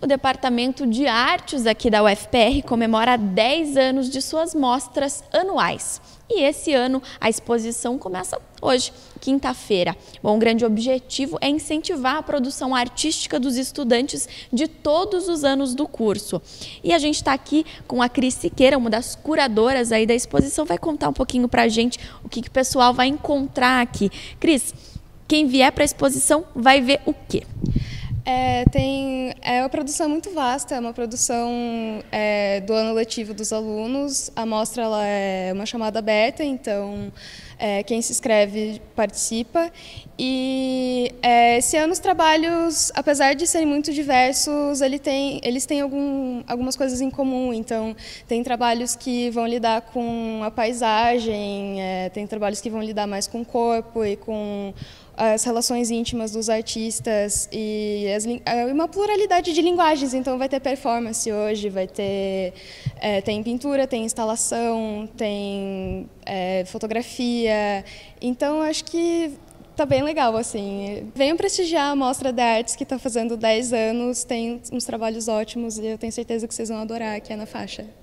O Departamento de Artes aqui da UFPR comemora 10 anos de suas mostras anuais. E esse ano a exposição começa hoje, quinta-feira. Bom, o grande objetivo é incentivar a produção artística dos estudantes de todos os anos do curso. E a gente está aqui com a Cris Siqueira, uma das curadoras aí da exposição, vai contar um pouquinho para a gente o que o pessoal vai encontrar aqui. Cris, quem vier para a exposição vai ver o quê? É uma produção muito vasta, é uma produção do ano letivo dos alunos. A mostra ela é uma chamada aberta, então quem se inscreve participa. E esse ano os trabalhos, apesar de serem muito diversos, eles têm algumas coisas em comum. Então, tem trabalhos que vão lidar com a paisagem, tem trabalhos que vão lidar mais com o corpo e com as relações íntimas dos artistas e uma pluralidade de linguagens. Então vai ter performance hoje, vai ter tem pintura, tem instalação, tem fotografia. Então acho que tá bem legal, assim. Venham prestigiar a Mostra de Artes, que está fazendo 10 anos, tem uns trabalhos ótimos e eu tenho certeza que vocês vão adorar aqui na faixa.